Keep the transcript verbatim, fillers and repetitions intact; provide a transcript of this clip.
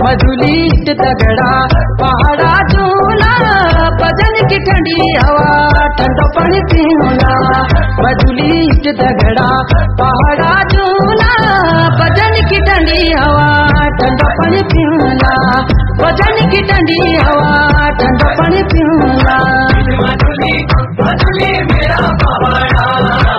मधुलीट दगड़ा पहाड़ा झूला भजन की ठंडी हवा ठंडो पानी पीला मधुलीट दगड़ा पहाड़ा झूला भजन की ठंडी हवा ठंडो पानी पीला भजन की ठंडी हवा ठंडो पानी पीला मधुली मधुली मेरा पहाड़ा